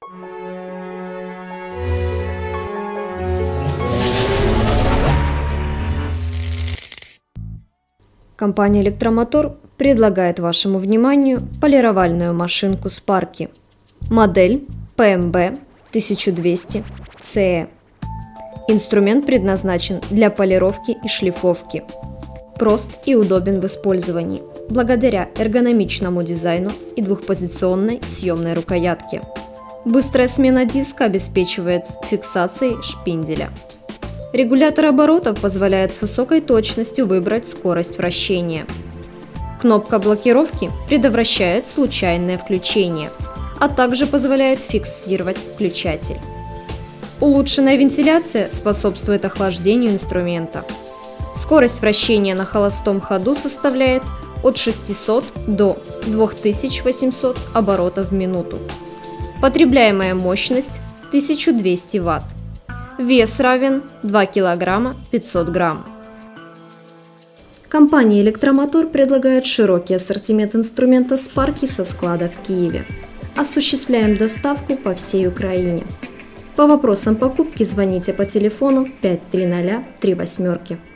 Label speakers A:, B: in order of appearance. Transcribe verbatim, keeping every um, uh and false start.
A: Компания «Электромотор» предлагает вашему вниманию полировальную машинку Sparky, модель пэ эм бэ тысяча двести си и. Инструмент предназначен для полировки и шлифовки. Прост и удобен в использовании, благодаря эргономичному дизайну и двухпозиционной съемной рукоятке. Быстрая смена диска обеспечивает фиксацией шпинделя. Регулятор оборотов позволяет с высокой точностью выбрать скорость вращения. Кнопка блокировки предотвращает случайное включение, а также позволяет фиксировать включатель. Улучшенная вентиляция способствует охлаждению инструмента. Скорость вращения на холостом ходу составляет от шестисот до двух тысяч восьмисот оборотов в минуту. Потребляемая мощность тысяча двести ватт. Вес равен два килограмма пятьсот грамм. Компания «Электромотор» предлагает широкий ассортимент инструмента Sparky со склада в Киеве. Осуществляем доставку по всей Украине. По вопросам покупки звоните по телефону пять три ноль три восемь.